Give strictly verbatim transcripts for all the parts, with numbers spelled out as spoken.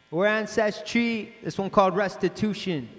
We're Ancestree, this one called Restitution.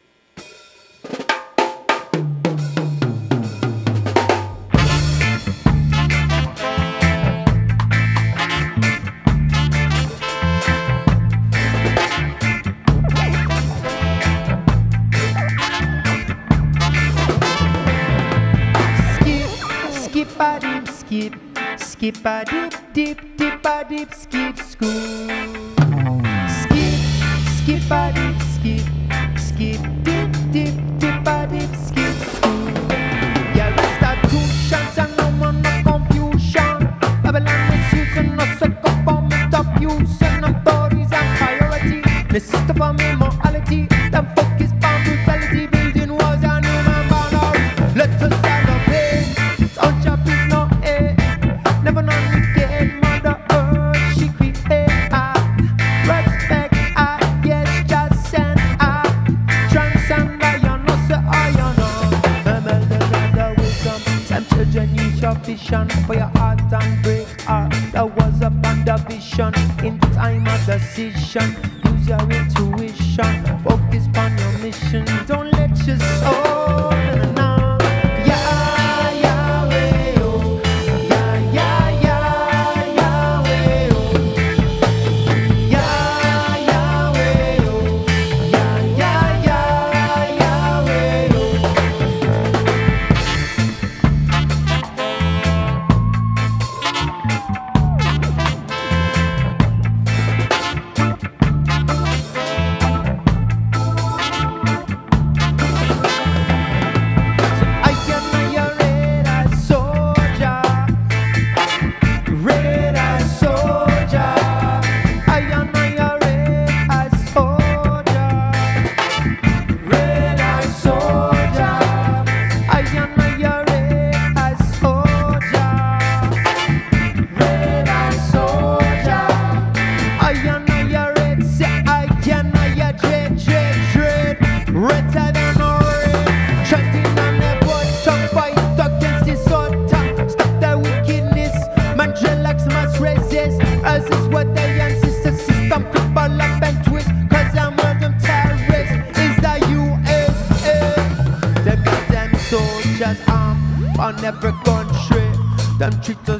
Skip a dip, skip, skip a dip, dip, dip a dip, skip, scoop. Skip, skip a dip, skip, skip, dip, dip, dip a dip, skip, scoop. Yeah, restitutions and no more no confusion. Babylon misuse and no sucker for me top use and authorities and priority. The system of immorality, them focus on brutality, building walls and human boundaries. Let us celebrate. On job is no air. Never known me dead. Mother Earth, she create I respect I, yes, just send I transcend I, you know, say I, you know. Remember the God, the wisdom. Some children use your vision for your heart and break heart. There was a band of vision in time of decision. Use your intuition. Focus on your mission. Don't let your soul na, na, na. As is what the ancestor system cripple up and twist. Cause I'm one of them terrorists. Is the U S A. The goddamn soldiers armed on every country. Them treat us